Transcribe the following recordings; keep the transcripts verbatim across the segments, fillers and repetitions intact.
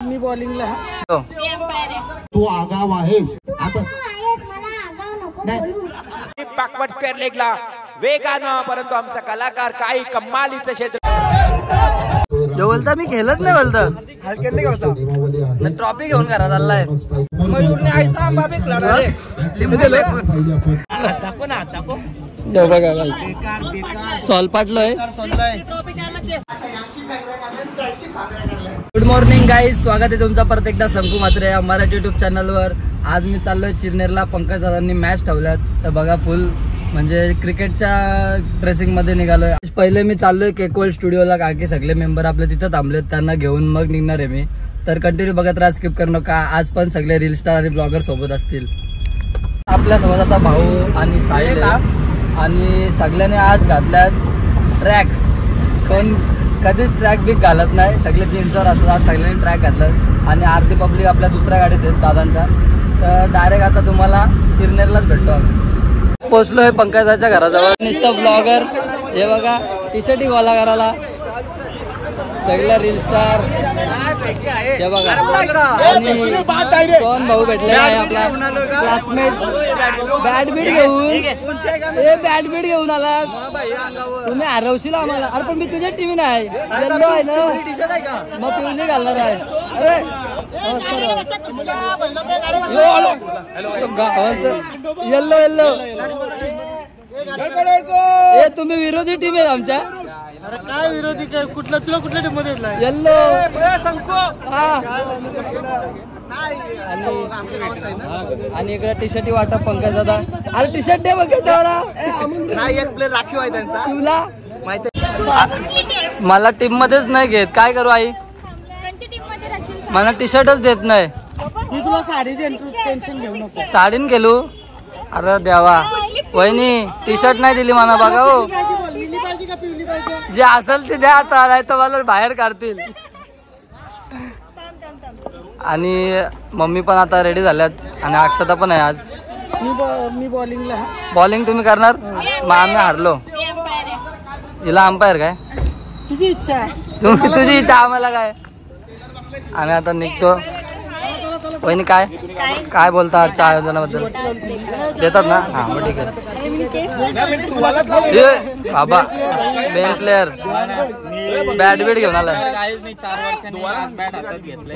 मी बॉलिंगला. तू आगाव आहेस. आपण backward square लेगला वेगानं, परंतु आमचा कलाकार काही कमालीचं क्षेत्र. जो बोलता मी खेळत नाही बोलता हलक्यात नाही गावचा. ट्रॉफी घेऊन घरा चाललाय. मयूरने आयसा आंबा फेकला रे. लिंबू दिलं. दाखव ना दाखव. सॉल पाटलोय. गुड मॉर्निंग गाईज, स्वागत आहे तुमचा परत एकदा संकू म्हात्रे या मराठी युट्यूब चॅनलवर. आज मी चाललोय चिरनेरला. पंकज दादांनी मॅच ठेवल्यात तर बघा, फुल म्हणजे क्रिकेटच्या ड्रेसिंग मध्ये निघालोय. पहिले मी चाललोय केकवल स्टुडिओला, का की सगळे मेंबर आपले तिथं थांबलेत, त्यांना घेऊन मग निघणार आहे मी. तर कंटिन्यू बघत राहा, स्किप करू नका. आज पण सगळे रील स्टार आणि ब्लॉगर सोबत असतील. आपल्यासोबत आता भाऊ आणि साहिल आणि सगळ्यांनी आज घातल्यात ट्रॅक. कोण कधीच ट्रॅक बिक घालत नाही, सगळे जीन्सवर असतात. आज सगळ्यांनी ट्रॅक घातलं आणि आरती पब्लिक आपल्या दुसऱ्या गाडीत आहेत दादांच्या. तर डायरेक्ट आता तुम्हाला चिरनेरलाच भेटतो आम्ही. पोचलोय पंकजाच्या घराजवळ. नुसतं ब्लॉगर हे बघा, टी शर्ट वाला घराला सगळ्या रील स्टार हे बघा. आणि कोण भाऊ भेटले आहे आपला क्लासमेट. बॅडमिंट घेऊन हे बॅडमिंट घेऊन आलास तुम्ही, हरवशील आम्हाला. अरे पण मी तुझ्या टीम नाही, येल्लो आहे ना, मग पिवली घालणार आहे. अरे येल्लो येल्लो हे तुम्ही विरोधी टीम आहे आमच्या. अरे काय विरोधी काय, कुठला तुला कुठल्या टीम मध्ये येल्लो. आणि इकडे टी शर्ट वाटप पंकज दादा. अरे टी शर्ट दे पंकज दादा. नाही, एक प्लेअर राखीव आहे त्यांचा, तुला माहिती. मला टीम मध्येच नाही घेत, काय करू आई. मला टी शर्टच देत नाही. मी तुला साडी देईन, टेन्शन घेऊ नको. साडीन गेलो. अरे देवा, वहिनी टी शर्ट नाही दिली मला बघा. हो जे असेल ते द्या आता, नाही तर मला बाहेर काढतील. आणि मम्मी पण आता रेडी झाल्यात आणि अक्षता पण आहे आज. मी मी बॉलिंगला. बॉलिंग तुम्ही करणार, मग आम्ही हारलो. हिला अंपायर काय तुझी इच्छा, तुम्ही तुझी इच्छा, आम्हाला काय. आम्ही आता निघतो. वहिनी काय काय बोलता आजच्या आयोजनाबद्दल, देतात ना? हा मग ठीक आहे. बाबा बेन प्लेअर बॅट बीट घेऊन आलाय. मी चार वर्षांनी बॅट हातात घेतलंय.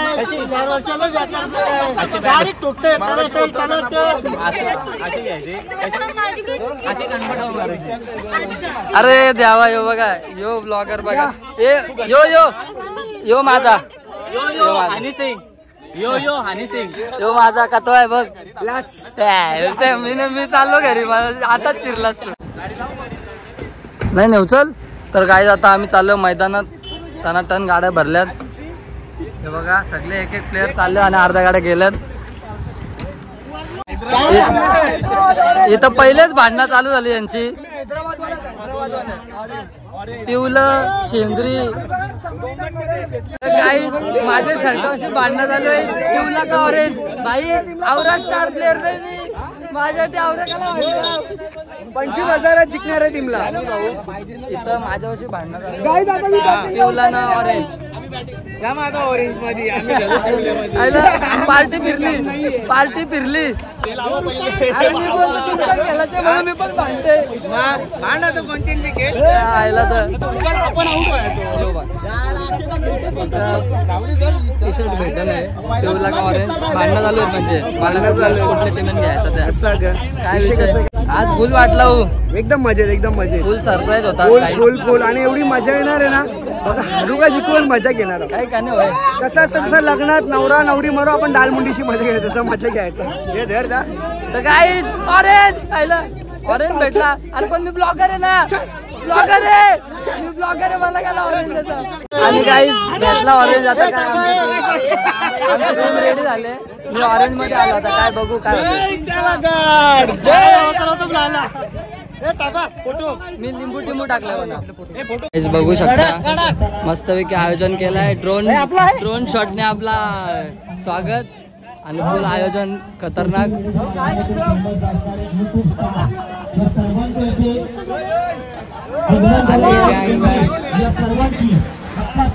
अरे द्यावा. यो बघा, यो ब्लॉगर बघा. यो यो यो माझा यो हनी सिंग. यो यो हनी सिंग यो माझा कतो आहे बघ. मी मी चाललो घरी, आता चिरलास तू. नाही नाही उचल. तर काय आता आम्ही चाललो मैदानात. त्यांना टन गाड्या भरल्यात. हे बघा सगळे एक एक प्लेअर चालले आणि अर्ध्या गाड्या गेल्यात. इथं पहिलेच भांडणं चालू झाली यांची. पिवलं शेंद्री काही माझे शर्ट अशी भांडणं चालू आहे. पिवला का ऑरेंज. भाई आवरा स्टार प्लेअर नाही मी, माझ्या ते आवरा का पंचवीस हजार जिंकणाऱ्या टीमला. इथं माझ्याशी भांडणं चालू, पिवला ना ऑरेंज. ऑरेंज मध्ये पार्टी फिरली पार्टी फिरली अरे मी बोलतो तुम्ही पण खेळायचे म्हणून मी पण भांडते. भांडा तर कोणतीन बी खेळ आयला तर आपण आऊट व्हायचो. टी शर्ट भेटत नाही. पिवला का ऑरेंज भांडणं चालू आहेत. म्हणजे मला कुठल्या टीमने घ्यायचं काय विषय. आज फुल वाटला हो, एकदम मजेत एकदम मजेत. फुल सरप्राईज होता. फुल फुल आणि एवढी मजा येणार आहे ना बघा. हरू का जिंकून मजा घेणार काय का नाही होय. कसं असतं तसं लग्नात नवरा नवरी मरो आपण डालमुंडीशी मजा घ्यायचं, तसं मजा घ्यायचं. तर काय ऑरेंज पाहिलं, ऑरेंज भेटला. अरे पण मी ब्लॉगर आहे ना, ब्लॉगर आहे मी, ब्लॉगर आहे. मला काय ऑरेंज देतं. आणि काही भेटला ऑरेंज. आता काय आमचे टीम रेडी झाले. मी ऑरेंज मध्ये आलो. आता काय बघू काय मी लिंबू टिंबू टाकलाय. बघू शकता मस्तपैकी आयोजन केलंय. ड्रोन ड्रोन शॉटने आपला स्वागत आणि फुल आयोजन खतरनाक.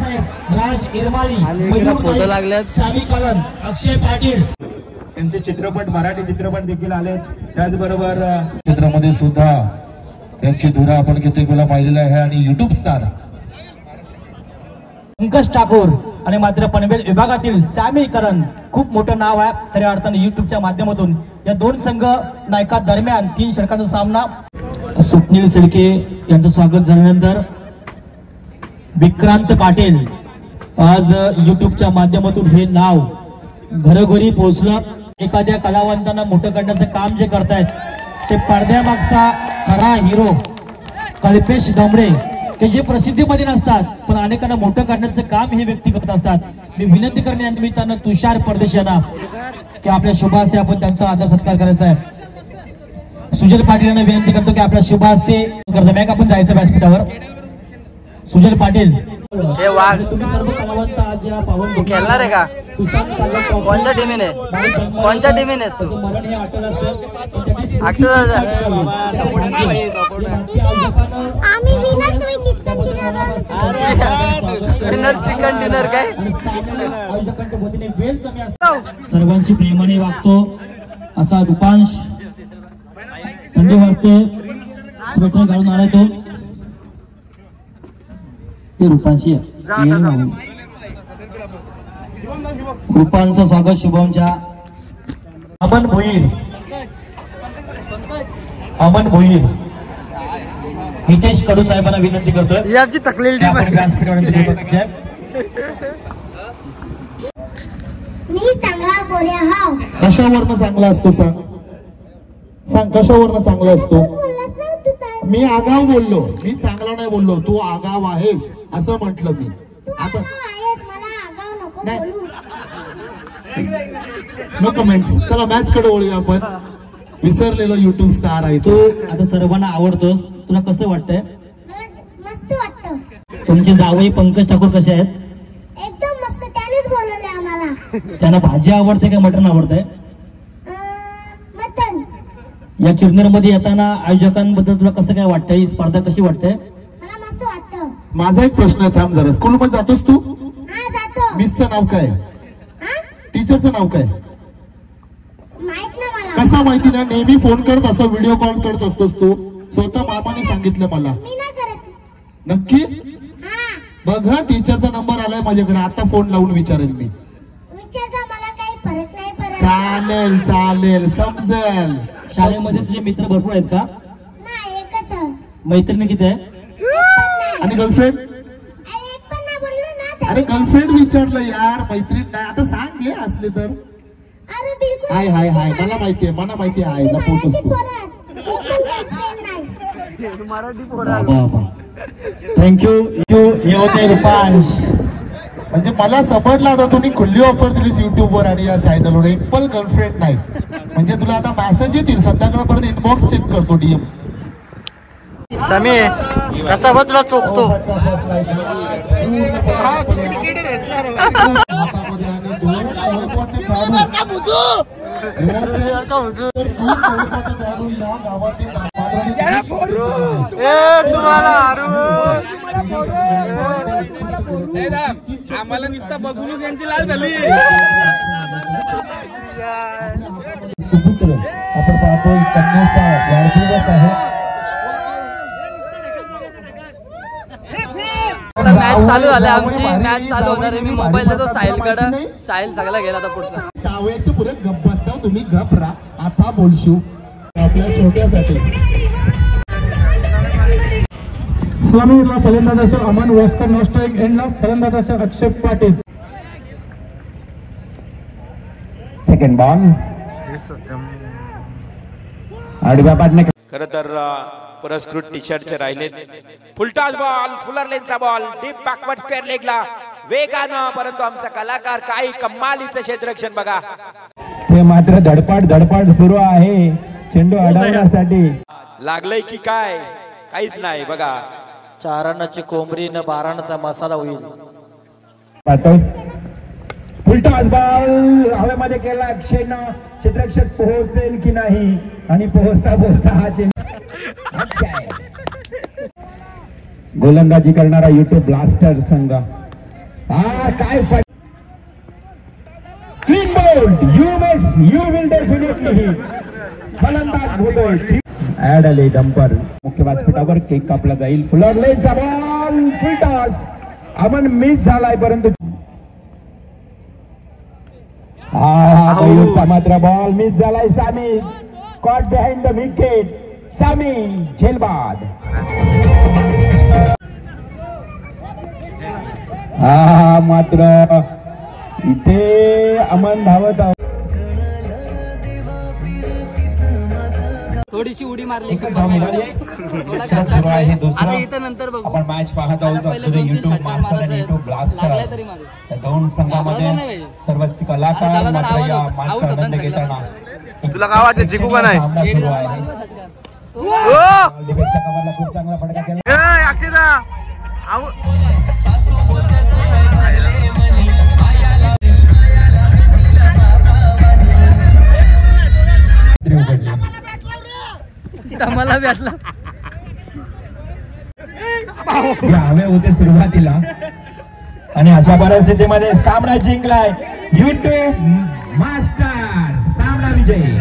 बाळासाहेब राज इरमाली, आणि इकडे फोटो लागलेत. सामी कलन, अक्षय पाटील, त्यांचे चित्रपट मराठी चित्रपट देखील आले. त्याचबरोबर चित्रामध्ये सुद्धा त्यांची धुरा आपण कित्येक वेळा पाहिलेला आहे. आणि युट्यूब स्टार पंकज ठाकूर आणि मात्र पनवेल विभागातील सॅमी करण, खूप मोठं नाव आहे खऱ्या अर्थाने युट्यूबच्या माध्यमातून. या दोन संघ नायका दरम्यान तीन षटकांचा सामना. स्वप्नील सिडके यांचं स्वागत झाल्यानंतर विक्रांत पाटील, आज युट्यूबच्या माध्यमातून हे नाव घरोघरी पोहोचलं. एखाद्या कलावंतांना मोठं करण्याचं काम जे करतायत ते पडद्यामागचा खरा हिरो कल्पेश दामडे, ते जे प्रसिद्धीमध्ये नसतात पण अनेकांना मोठं करण्याचं काम हे व्यक्ती करत असतात. मी विनंती करणे या निमित्तानं तुषार परदेशी यांना की आपल्या शुभ हस्ते आपण त्यांचा आदर सत्कार करायचा आहे. सुजल पाटील यांना विनंती करतो की आपल्या शुभ हस्ते मॅक आपण जायचं व्यासपीठावर. सुजल पाटील, हे वाघ तुम्ही सर्व कलावंत आज या पावन तू खेळणार आहे का? कोणत्या टीमीने कोणत्या टीमीने तू? मरण हे अटल असतं. अक्षर आम्ही विनर, तुम्ही chicken dinner. Winner chicken dinner काय? आयोजकांच्या वतीने वेल कमी असतो. सर्वांशी प्रेमाने वागतो असा रूपांश थंडी वाजते स्वेटर घालून आलाय तो. हे रूपांशी रूपांचं स्वागत शुभमच्या. अमन भोईर, अमन भोईर हितेश कडू साहेबांना विनंती करतोय ही आमची तकलेली आपण व्यासपीठावर. मी चांगला बोल्या हाव. कशावरनं चांगला असतो सांग सांग कशावरनं चांगला असतो? बोललास ना तू काय? मी आगाव बोललो, मी चांगला नाही बोललो. तू आगाव आहेस असं म्हटलं मी. तू आता आगाव आहेस, मला आगाव नको नाही. बोलू. No comments. चला मॅच कडे वळूया आपण. विसरलेलो युट्यूब स्टार आहे तू तो. आता सर्वांना आवडतोस, तुला कसं वाटतंय? मला मस्त वाटतं. तुमचे जावई पंकज ठाकूर कसे आहेत? एकदम मस्त, त्यानेच बोलवले आम्हाला. त्यांना भाजी आवडते का मटण आवडतंय? अं, मटन. या चिरनेर मध्ये येताना आयोजकांबद्दल तुला कसं काय वाटतंय? ही स्पर्धा कशी वाटते? मला मस्त वाटतं. माझा एक प्रश्न आहे, थांब जरा. स्कूल मध्ये जातोस तू? हा, जातो. मिसचं नाव काय? हा? टीचरचं नाव काय? माहित ना मला. कसा माहिती ना? नेहमी फोन करत असं व्हिडिओ कॉल करत असतोस तू. स्वतः मामाने सांगितलं मला. मी नाही करत. नक्की? हा, बघ हा, टीचरचा नंबर आलाय माझ्याकडे. आता फोन लावून विचारेल मी. विचारता, मला काही फरक नाही पडत. चालेल चालेल, समजेल. शाळेमध्ये तुझे मित्र भरपूर आहेत का? नाही, एकच आहे. मैत्रिणी किती आहे? एक पण नाही. आणि गर्लफ्रेंड? अरे, एक पण नाही बोललो ना. अरे गर्लफ्रेंड विचारलं यार, मैत्रीण नाही. आता सांग घे असले तर. अरे बिलकुल. हाय हाय हाय, मला माहितीये, मला माहितीये. हाय ना पोट असतो. मराठी थँक्यू. हे होते रूपांश. म्हणजे मला समजलं आता तुम्ही खुल्ली ऑफर दिलीस युट्यूबवर आणि या चॅनलवर. एक पण गर्लफ्रेंड नाही म्हणजे तुला आता मेसेज येतील संध्याकाळपर्यंत. इनबॉक्स चेक करतो डीएम. समी कसा बघ तुला चोपतो. आम्हाला नुसतं बघूनच यांची लाल झाली. सुपुत्र आपण पाहतोय कन्याचा वाढदिवस आहे. मॅच चालू झाली आमची. मॅच चालू होणार आहे. मी मोबाईल देतो साहिल कडे. साहिल सगळा गेला आता पुढचा. टावळ्याचे पुरे गप बसता तुम्ही. गप राहा. आता बोलशिव आपल्या छोट्यासाठी. सलामीला फलंदाज असेल अमन वस्कर. No strike. एंडला फलंदाज असेल अक्षय पाटील. Second ball. आडव्या पाडणे. खर तर पुरस्कृत टी शर्टचे राहिले. फुलटॉस बॉल, फुलर लेनचा बॉल डीप बॅकवर्ड स्क्वेअर लेगला वेगानं, परंतु आमचा कलाकार काही कमालीचं क्षेत्ररक्षण बघा. ते मात्र धडपड धडपड सुरू आहे चेंडू अडवण्यासाठी. लागलंय की काय? काहीच नाही बघा. चाराणाची कोंबरी न बाराणाचा मसाला होईल. पाहतोय फुलटॉस बॉल हवेमध्ये केला. अक्षयनं क्षेत्ररक्षक पोहोचेल की नाही आणि पोहोचता पोहोचता हा चेंडू गोलंदाजी करणारा युट्यूब ब्लास्टर संघ हा काय clean bowled you must you will definitely hit फलंदाज बोलतोय ऍड आले डंपर मुख्य व्यासपीठावर केक कापला जाईल फुलर लेनचा ball full toss Aman miss झालाय परंतु हा मात्र बॉल मिस झालाय Sami caught behind the wicket Sami झेलबाद हा मात्र इथे अमन धावत आहोत थोडीशी उडी मारली आता इथं नंतर बघू आपण मॅच पाहत आहोत युट्यूब मास्टर आणि युट्यूब ब्लास्टर त्या दोन संघामध्ये सर्व कलाकार मात्र या मॅचचा आनंद घेताना तुला काय वाटतं जिंकू का नाही खूप चांगला फटका केला अक्षदा मला भेटला हवे होते सुरुवातीला आणि अशा परिस्थितीमध्ये सामना जिंकलाय युट्यूब मास्टर सामना विजयी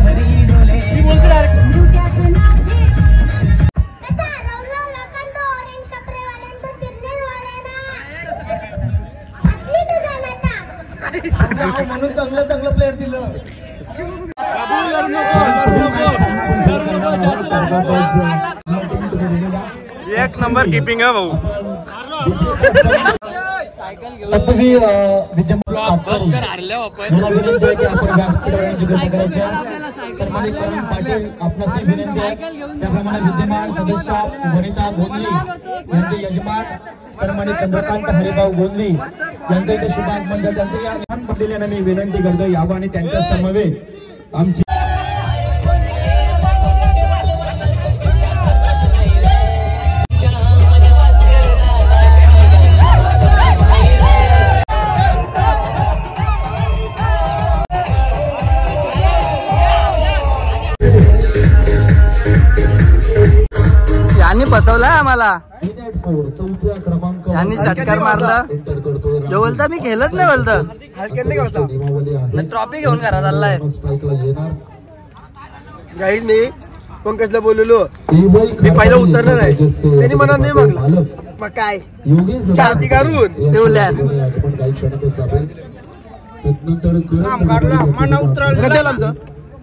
म्हणून चांगलं चांगलं प्लेअर दिलं एक नंबर कीपिंग आहे भाऊ तत्वी विद्यमान पाटील आपणास विनंती आहे त्याप्रमाणे विद्यमान सदस्य वनिता गोंदली यांचे यजमान सन्मानित चंद्रकांत हरिभाऊ गोंदली यांचं इथे शुभागमन झालं त्यांचं या लहान पडलेल्यानं मी विनंती करतो यावं आणि त्यांच्या समवेत आमची यांनी फसवलाय आम्हाला चौथ्या क्रमांक यांनी षटकार मारला जो बोलता मी खेळत नाही बोलत ट्रॉफी घेऊन करा चाललाय गाईज मी पंकजला बोललो मी पहिला उतरलं नाही त्यांनी मला नाही मागला मग काय चालती काढून उतरलं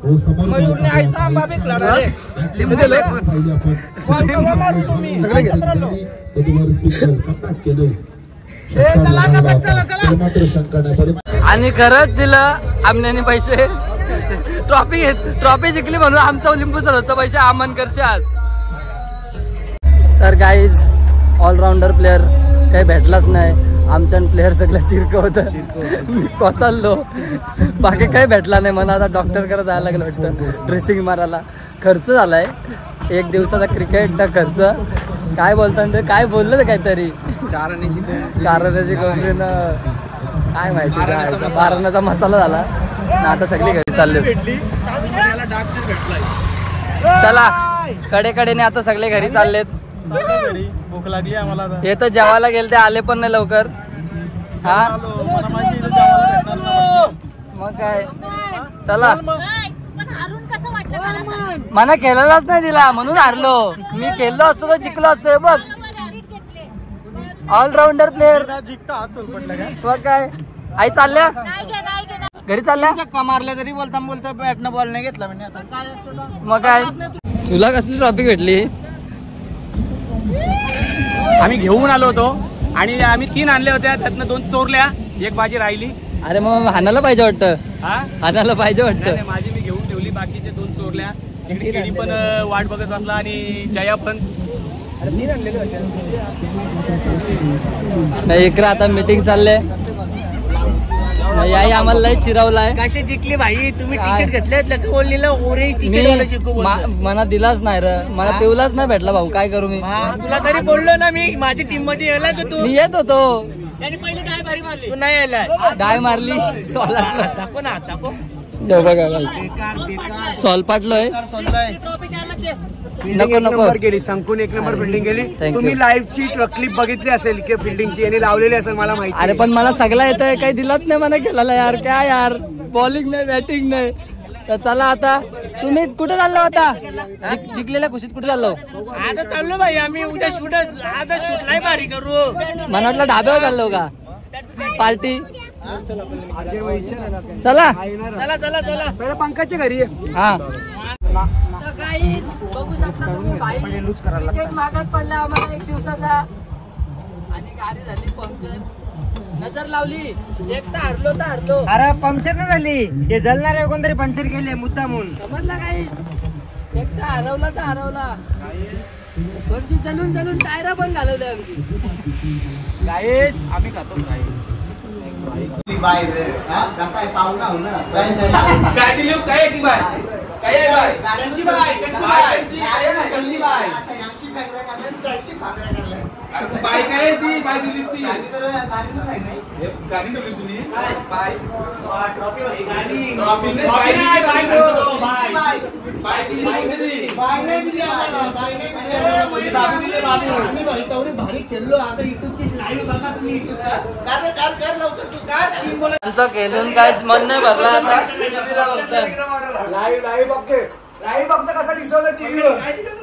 आणि खरंच दिलं आमने पैसे ट्रॉफी ट्रॉफी जिंकली म्हणून आमचा लिंबू होतं पैसे आमन करशात. तर गाईज ऑलराऊंडर प्लेअर काही भेटलाच नाही आमच्या प्लेअर सगळं चिरकं होतं मी कोसळलो बाकी काही भेटला नाही मला आता डॉक्टर करत जायला लागलं वाटतं ड्रेसिंग मारायला खर्च झालाय एक दिवसाचा क्रिकेटचा खर्च काय बोलताना ते काय बोललं तर काहीतरी चार आण्याची चार आण्याची कंपनीनं काय माहिती काय बारा आण्याचा मसाला झाला ना आता सगळी घरी चालले चला कडे कडेने आता सगळे घरी चाललेत भूक लागली आम्हाला हे तर जेवायला गेले ते आले पण नाही लवकर हा मग काय चला मला केलेलाच नाही दिला म्हणून हारलो मी खेळलो असतो तर जिंकलो असतो बघ ऑलराऊंडर प्लेअर मग काय आई चालल्या घरी चालल्या चक्का मारल्या तरी बोलता बोलता बॅटनं बॉल नाही घेतला म्हणजे आता काय मग काय तुला कसली ट्रॉफी भेटली आम्ही घेऊन आलो होतो आणि आम्ही तीन आणल्या होत्या त्यातनं दोन चोरल्या एक बाजी राहिली अरे मग हाणायला पाहिजे वाटतं हा हाणायला पाहिजे वाटतं माझी मी घेऊन ठेवली बाकीचे दोन चोरल्या इकडे केडी पण वाट बघत बसला आणि जया पण तीन आणलेले नाही इकडे आता मीटिंग चालले याही आम्हाला लय चिरवलाय कशी जिंकली भाई तुम्ही तिकीट घेतलं का बोललेलं ओरे तिकीट मला दिलाच नाही रे मला पिवलाच नाही भेटला भाऊ काय करू मी तुला तरी बोललो ना मी माझी टीम मध्ये यायला का तू मी येत होतो त्याने पहिली डाय भारी मारली तू नाही यायला डाय मारली दाखव ना दाखव सॉल पाटलोय फिल्डिंग एक नंबर केली, संकून एक नंबर फिल्डिंग केली. तुम्ही लाईव्ह ची क्लिप बघितली असेल की फिल्डिंगची यांनी लावलेली असेल मला माहिती. अरे पण मला सगळं येतंय, काही दिलंच नाही मला खेळायला यार. काय यार, बॉलिंग नाही बॅटिंग नाही. तर चला आता, तुम्ही कुठे चाललो होता? जिक- जिंकलेल्या खुशीत कुठे चाललो? आता चाललो भाई आम्ही उद्या शूट, आता शूट नाही भारी करू. मला वाटलं ढाब्यावर चाललो का पार्टी. चला चला चला चला पहिला पंकजच्या घरी आहे. हा बघू शकता तुम्ही भाई, क्रिकेट मागत पडला आम्हाला एक दिवसाचा आणि गाडी झाली पंक्चर. नजर लावली, एकटा हरलो तर हरलो. अरे पंक्चर नाही झाली, हे जलणार आहे कोणतरी पंक्चर केले मुद्दा म्हणून. समजला काही, एकटा हरवला तर हरवला. वर्षी जलून जलून टायरा पण घालवले आमची. गाईस आम्ही खातो काय काय दिली काय ती बाय काय आहे बाय गाडीची बाय कंची बाय कंची बाय बाय काय ती बाय दिलीस ती गाडीनं आहे नाही गाडी ठेवलीस तुम्ही बाय ट्रॉफी होई गाडी ट्रॉफी नाही बाय बाय बाय बाय दिली कधी बाय नाही दिली आम्हाला बाय नाही दिली बाबू दिले बाबू आम्ही भाई तेवढी भारी खेळलो. आता युट्यूबची लाईव्ह बघा तुम्ही युट्यूबचा कर कर कर लवकर तू काढ टीम बोला त्यांचा खेळून काय मन नाही भरला. आता टीव्हीला बघताय लाईव्ह लाईव्ह बघते लाईव्ह बघता कसा दिसवलं टीव्हीवर.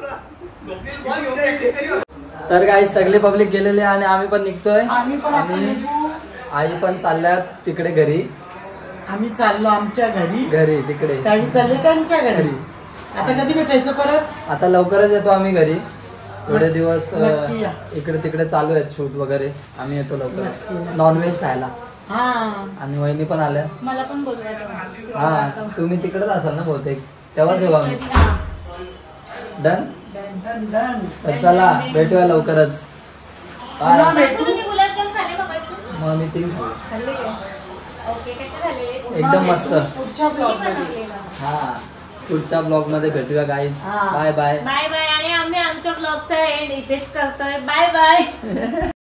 तर काही सगळे पब्लिक गेलेले आणि आम्ही पण निघतोय. आम्ही आई पण चालल्या तिकडे घरी. आम्ही चाललो आमच्या घरी घरी तिकडे त्यावेळी चालले त्यांच्या घरी. आता कधी भेटायचं परत? आता लवकरच येतो आम्ही घरी. थोडे दिवस नक्की या. इकडे तिकडे चालू आहेत शूट वगैरे. आम्ही येतो लवकर नॉनव्हेज खायला. हा आणि वहिनी पण आल्या. मला पण बोलवायला. हा तुम्ही तिकडेच असाल ना बहुतेक, तेव्हाच येऊ आम्ही. डन. तर चला भेटूया लवकरच. बाय. मग मी तीन एकदम मस्त. पुढच्या ब्लॉग मध्ये हा पुढच्या ब्लॉग मध्ये भेटूया guys. Bye bye bye bye. आणि आम्ही आमच्या ब्लॉगचा एंड इथेच करतोय. Bye bye.